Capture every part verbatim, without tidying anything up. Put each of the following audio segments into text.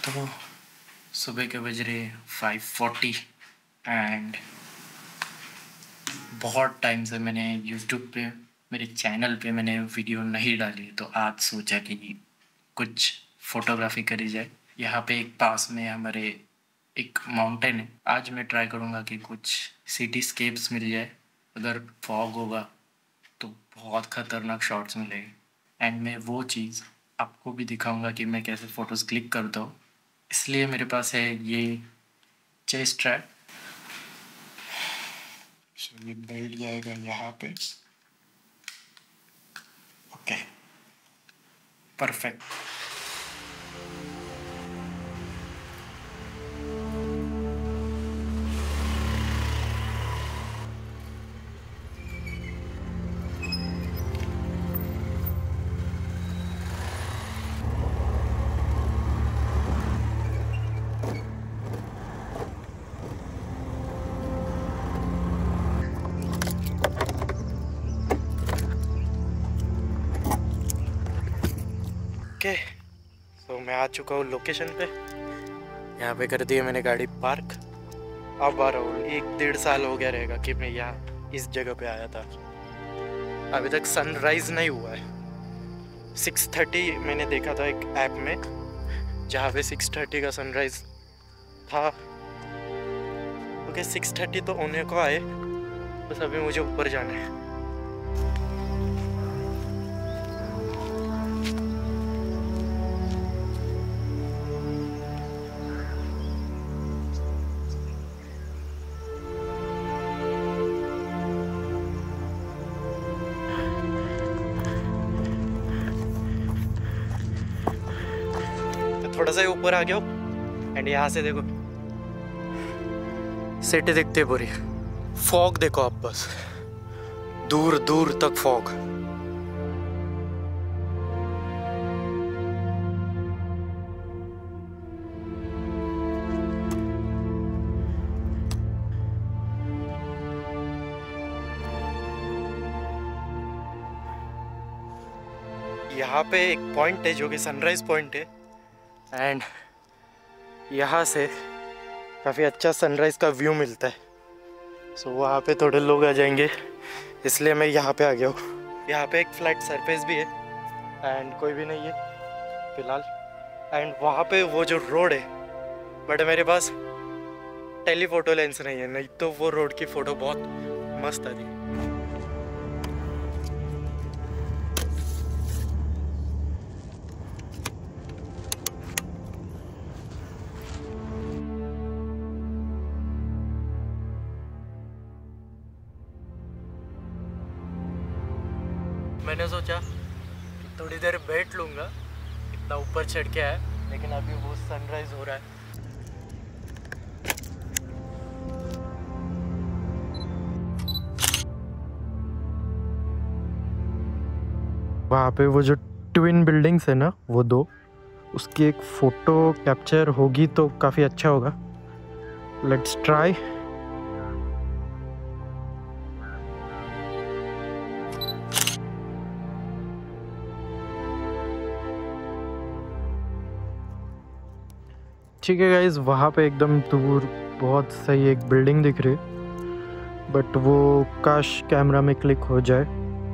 तो सुबह के बज रहे फाइव फोर्टी एंड बहुत टाइम से मैंने यूट्यूब पे मेरे चैनल पे मैंने वीडियो नहीं डाली, तो आज सोचा कि कुछ फोटोग्राफी करी जाए। यहाँ पे एक पास में हमारे एक माउंटेन है। आज मैं ट्राई करूँगा कि कुछ सिटी स्केप्स मिल जाए। अगर फॉग होगा तो बहुत ख़तरनाक शॉट्स मिलेंगे एंड मैं वो चीज़ आपको भी दिखाऊंगा कि मैं कैसे फ़ोटोज़ क्लिक करता हूँ। इसलिए मेरे पास है ये चेस्ट ट्रैप। ये बैठ जाएगा यहाँ पे। Okay, perfect. ओके, तो मैं आ चुका हूँ लोकेशन पे। यहाँ पे कर दिया मैंने गाड़ी पार्क। अब आ रहा हूँ। एक डेढ़ साल हो गया रहेगा कि मैं यहाँ इस जगह पे आया था। अभी तक सनराइज नहीं हुआ है। सिक्स थर्टी मैंने देखा था एक ऐप में, जहाँ पे सिक्स थर्टी का सनराइज था। ओके, सिक्स थर्टी तो होने को आए, बस अभी मुझे ऊपर जाना है। थोड़ा सा ऊपर आ गया हूँ एंड यहाँ से देखो सिटी दिखती है पूरी। फॉग देखो आप, बस दूर दूर तक फॉग। यहाँ पे एक पॉइंट है जो कि सनराइज पॉइंट है एंड यहाँ से काफ़ी अच्छा सनराइज़ का व्यू मिलता है। सो so, वहाँ पे थोड़े लोग आ जाएंगे, इसलिए मैं यहाँ पे आ गया हूँ। यहाँ पे एक फ्लैट सरफेस भी है एंड कोई भी नहीं है फ़िलहाल। एंड वहाँ पे वो जो रोड है, बट मेरे पास टेलीफोटो लेंस नहीं है, नहीं तो वो रोड की फ़ोटो बहुत मस्त आती है। मैंने सोचा कि थोड़ी देर बैठ लूँगा, इतना ऊपर चढ़ के आया, लेकिन अभी वो सनराइज हो रहा है। वहाँ पे वो जो ट्विन बिल्डिंग्स है ना, वो दो, उसकी एक फ़ोटो कैप्चर होगी तो काफ़ी अच्छा होगा। Let's try. ठीक है गाइज, वहाँ पे एकदम दूर बहुत सही एक बिल्डिंग दिख रही है, बट वो काश कैमरा में क्लिक हो जाए।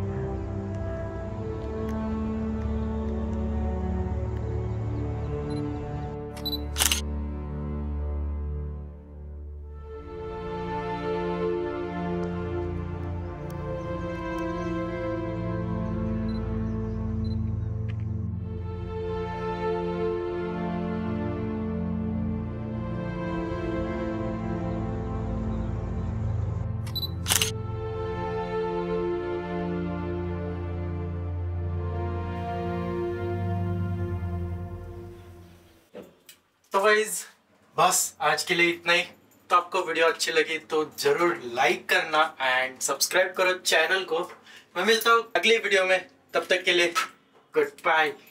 तो गाइज बस आज के लिए इतना ही। तो आपको वीडियो अच्छी लगी तो जरूर लाइक करना एंड सब्सक्राइब करो चैनल को। मैं मिलता हूँ अगली वीडियो में, तब तक के लिए गुड बाय।